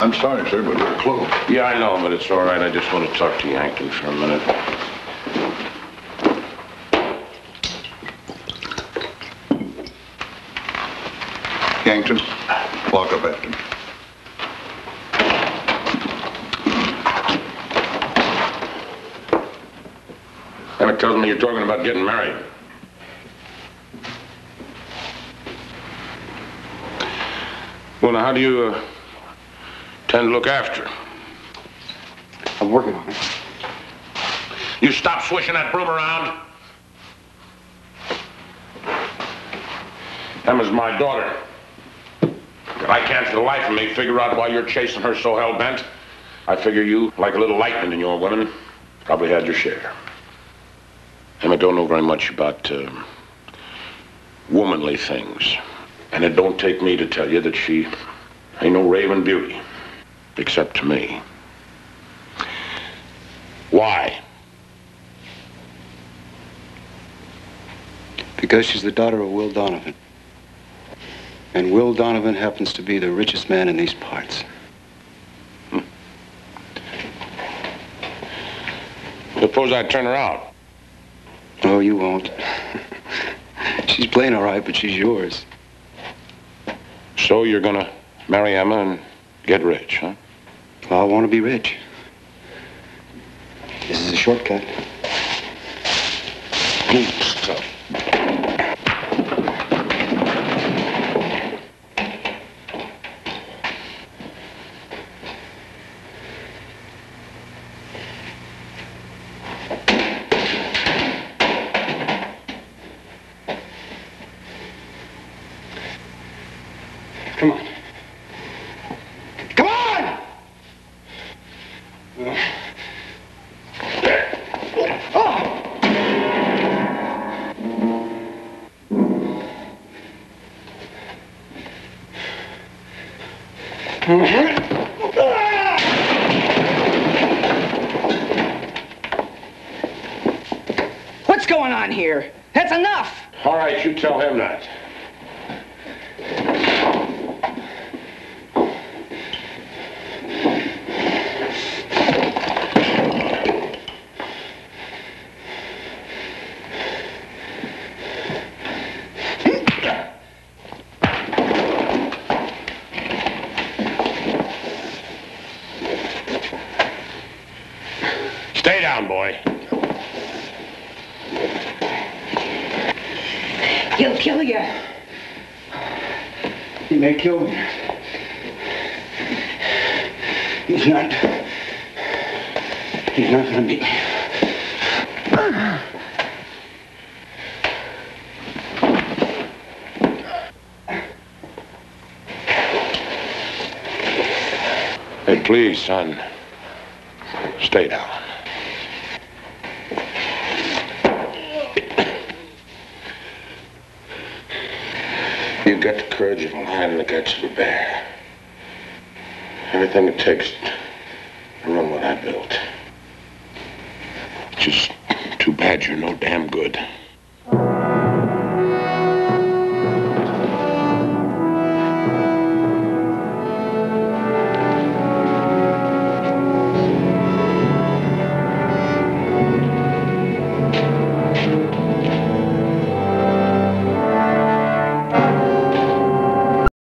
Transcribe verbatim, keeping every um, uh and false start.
I'm sorry, sir, but we're closed. Yeah, I know, but it's all right. I just want to talk to Yankton for a minute. Yankton, walk up after me. Emmett tells me you're talking about getting married. Well, now, how do you uh, tend to look after her? I'm working on it. You stop swishing that broom around? Emma's my daughter. But I can't for the life of me figure out why you're chasing her so hell-bent. I figure you, like a little lightning in your women, probably had your share. Emma don't know very much about uh, womanly things. And it don't take me to tell you that she ain't no raving beauty, except to me. Why? Because she's the daughter of Will Donovan. And Will Donovan happens to be the richest man in these parts. Hmm. Suppose I turn her out. Oh, you won't. She's plain all right, but she's yours. So you're gonna marry Emma and get rich, huh? Well, I want to be rich. This is a shortcut. So. Come on. Come on! Uh. Oh! What's going on here? That's enough! All right, you tell him that. Stay down, boy. He'll kill you. He may kill me. He's not... He's not gonna beat me. Hey, please, son. Stay down. You've got the courage of a lion and the guts of a bear. Everything it takes to run what I built. Just too bad you're no damn good.